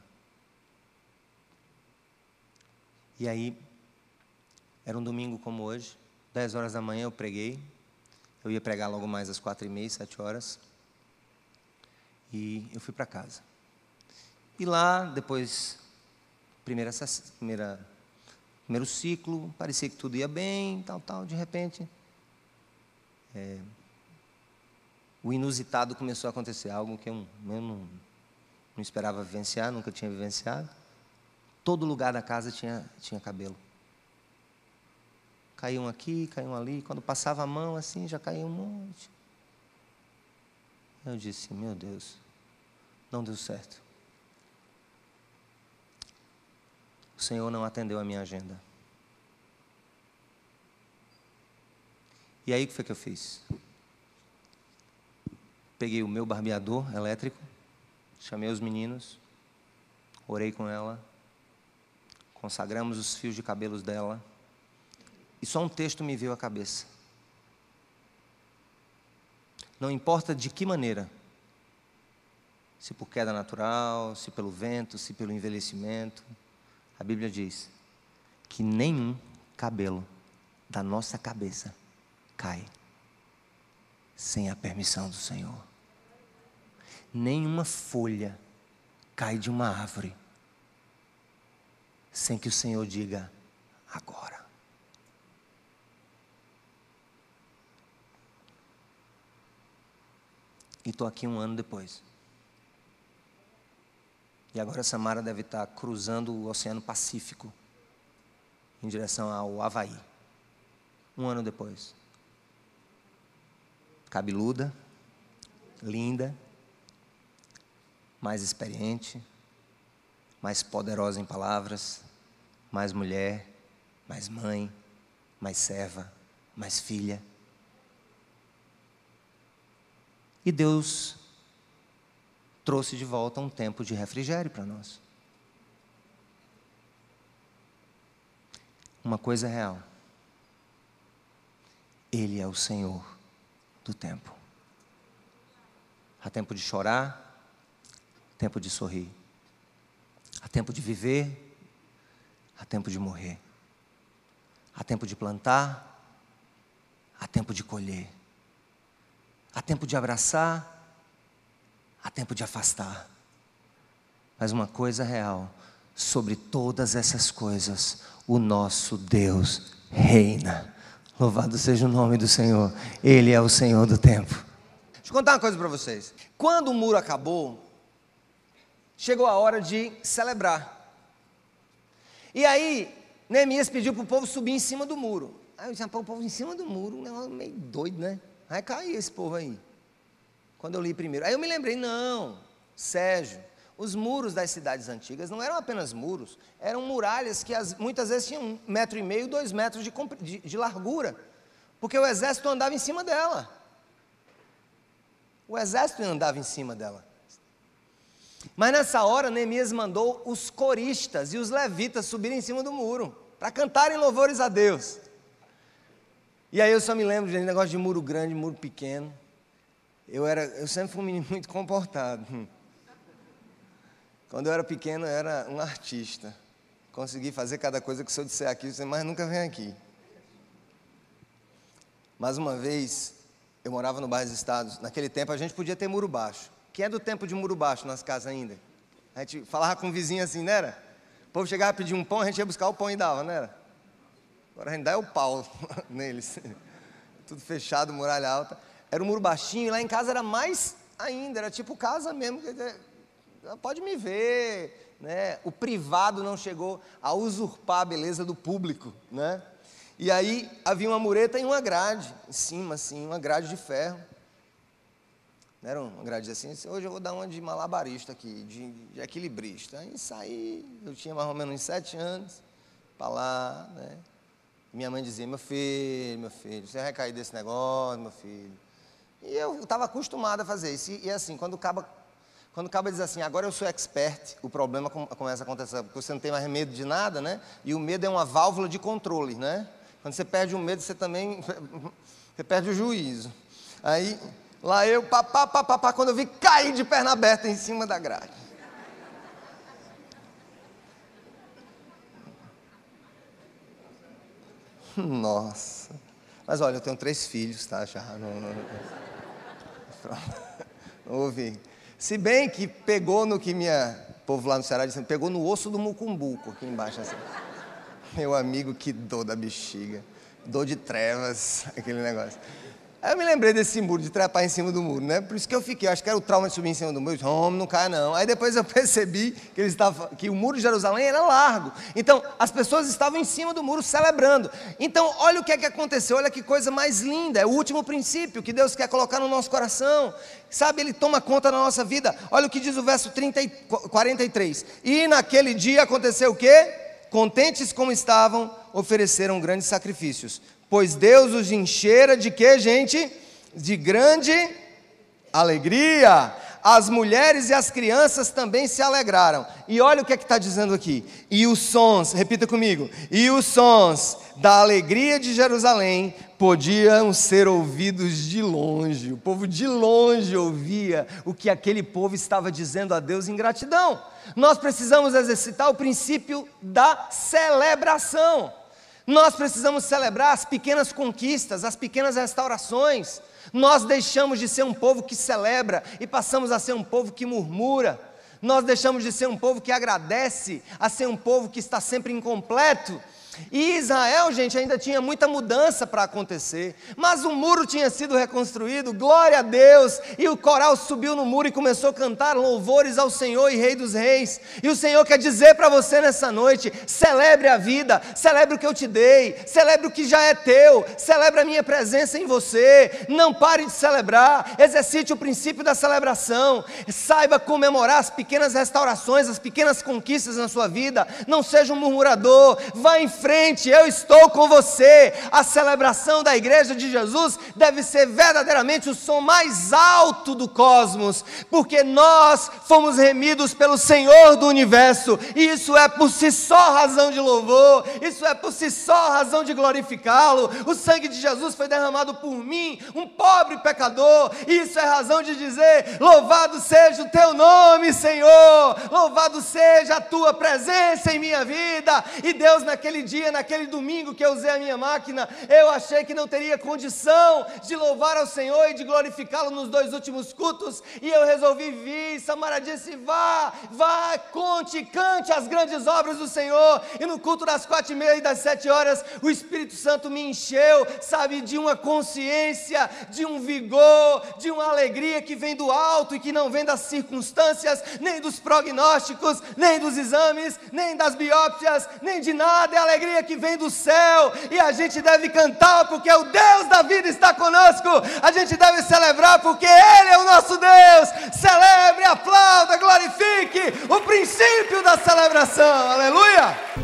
E aí, era um domingo como hoje, dez horas da manhã eu preguei. Eu ia pregar logo mais às quatro e meia, sete horas. E eu fui para casa. E lá, depois, primeira, primeira, primeiro ciclo, parecia que tudo ia bem, tal, tal. De repente, é, o inusitado começou a acontecer, algo que eu, eu não, não esperava vivenciar, nunca tinha vivenciado. Todo lugar da casa tinha, tinha cabelo. Caiu um aqui, caiu um ali. Quando passava a mão assim, já caiu um monte. Eu disse, meu Deus, não deu certo. O Senhor não atendeu a minha agenda. E aí o que foi que eu fiz? Peguei o meu barbeador elétrico, chamei os meninos, orei com ela, consagramos os fios de cabelos dela, e só um texto me veio à cabeça. Não importa de que maneira, se por queda natural, se pelo vento, se pelo envelhecimento, a Bíblia diz que nenhum cabelo da nossa cabeça cai sem a permissão do Senhor. Nenhuma folha cai de uma árvore sem que o Senhor diga, agora. E estou aqui um ano depois. E agora a Samara deve estar cruzando o Oceano Pacífico em direção ao Havaí. Um ano depois. Cabeluda, linda, mais experiente, mais poderosa em palavras, mais mulher, mais mãe, mais serva, mais filha. E Deus trouxe de volta um tempo de refrigério para nós. Uma coisa real. Ele é o Senhor do tempo. Há tempo de chorar, tempo de sorrir. Há tempo de viver, há tempo de morrer. Há tempo de plantar, há tempo de colher. Há tempo de abraçar, há tempo de afastar. Mas uma coisa real, sobre todas essas coisas, o nosso Deus reina. Louvado seja o nome do Senhor. Ele é o Senhor do tempo. Deixa eu contar uma coisa para vocês. Quando o muro acabou, chegou a hora de celebrar. E aí, Neemias pediu para o povo subir em cima do muro. Aí eu disse, pô, o povo em cima do muro, um negócio meio doido, né? Vai cair esse povo aí. Quando eu li primeiro. Aí eu me lembrei, não, Sérgio, os muros das cidades antigas não eram apenas muros, eram muralhas que as, muitas vezes tinham um metro e meio, dois metros de, de, de largura, porque o exército andava em cima dela. O exército andava em cima dela. Mas nessa hora, Neemias mandou os coristas e os levitas subirem em cima do muro, para cantarem louvores a Deus. E aí eu só me lembro de negócio de muro grande, muro pequeno. Eu, era, eu sempre fui um menino muito comportado. Quando eu era pequeno, eu era um artista. Consegui fazer cada coisa que se eu disser aqui, você mais nunca vem aqui. Mas uma vez, eu morava no bairro dos Estados. Naquele tempo, a gente podia ter muro baixo. Quem é do tempo de muro baixo nas casas ainda? A gente falava com o vizinho assim, não era? O povo chegava a pedir um pão, a gente ia buscar o pão e dava, não era? Agora a gente dá é o pau neles. Tudo fechado, muralha alta. Era um muro baixinho, e lá em casa era mais ainda, era tipo casa mesmo. Pode me ver, né? O privado não chegou a usurpar a beleza do público, né? E aí havia uma mureta e uma grade, em cima assim, uma grade de ferro. Não era uma grade assim, hoje eu vou dar uma de malabarista aqui, de, de equilibrista. Aí saí, eu tinha mais ou menos uns sete anos, para lá, né? Minha mãe dizia, meu filho, meu filho, você vai cair desse negócio, meu filho. E eu estava acostumado a fazer isso. E, e assim, quando acaba, quando acaba diz assim, agora eu sou expert, o problema começa a acontecer, porque você não tem mais medo de nada, né? E o medo é uma válvula de controle, né? Quando você perde o medo, você também você perde o juízo. Aí, lá eu, papá, papá, papá, quando eu vi cair de perna aberta em cima da grade. Nossa. Mas olha, eu tenho três filhos, tá? Já não, não, não, não ouvi. Se bem que pegou no que minha... O povo lá no Ceará dizendo, pegou no osso do mucumbuco, aqui embaixo assim. Meu amigo, que dor da bexiga. Dor de trevas, aquele negócio. Aí eu me lembrei desse muro, de trepar em cima do muro, né? Por isso que eu fiquei, eu acho que era o trauma de subir em cima do muro. Eu disse, homem, não cai não. Aí depois eu percebi que, eles estavam, que o muro de Jerusalém era largo. Então, as pessoas estavam em cima do muro celebrando. Então, olha o que é que aconteceu, olha que coisa mais linda. É o último princípio que Deus quer colocar no nosso coração. Sabe, Ele toma conta da nossa vida. Olha o que diz o verso trinta e, quarenta e três. E naquele dia aconteceu o quê? Contentes como estavam, ofereceram grandes sacrifícios. Pois Deus os enchera de quê, gente? De grande alegria. As mulheres e as crianças também se alegraram. E olha o que é que está dizendo aqui. E os sons, repita comigo. E os sons da alegria de Jerusalém podiam ser ouvidos de longe. O povo de longe ouvia o que aquele povo estava dizendo a Deus em gratidão. Nós precisamos exercitar o princípio da celebração. Nós precisamos celebrar as pequenas conquistas, as pequenas restaurações. Nós deixamos de ser um povo que celebra e passamos a ser um povo que murmura. Nós deixamos de ser um povo que agradece a ser um povo que está sempre incompleto. E Israel, gente, ainda tinha muita mudança para acontecer, mas o muro tinha sido reconstruído, glória a Deus, e o coral subiu no muro e começou a cantar louvores ao Senhor e Rei dos Reis. E o Senhor quer dizer para você nessa noite, celebre a vida, celebre o que eu te dei, celebre o que já é teu, celebre a minha presença em você, não pare de celebrar, exercite o princípio da celebração, saiba comemorar as pequenas restaurações, as pequenas conquistas na sua vida, não seja um murmurador, vá em frente, eu estou com você. A celebração da igreja de Jesus deve ser verdadeiramente o som mais alto do cosmos, porque nós fomos remidos pelo Senhor do universo, e isso é por si só razão de louvor, isso é por si só razão de glorificá-lo. O sangue de Jesus foi derramado por mim, um pobre pecador, e isso é razão de dizer, louvado seja o teu nome, Senhor, louvado seja a tua presença em minha vida. E Deus naquele dia dia, naquele domingo que eu usei a minha máquina, eu achei que não teria condição de louvar ao Senhor e de glorificá-lo nos dois últimos cultos, e eu resolvi vir. Samara disse: vá, vá, conte, cante as grandes obras do Senhor. E no culto das quatro e meia e das sete horas, o Espírito Santo me encheu, sabe, de uma consciência, de um vigor, de uma alegria que vem do alto e que não vem das circunstâncias, nem dos prognósticos, nem dos exames, nem das biópsias, nem de nada. É a alegria que vem do céu, e a gente deve cantar porque o Deus da vida está conosco. A gente deve celebrar porque Ele é o nosso Deus. Celebre, aplauda, glorifique o princípio da celebração. Aleluia!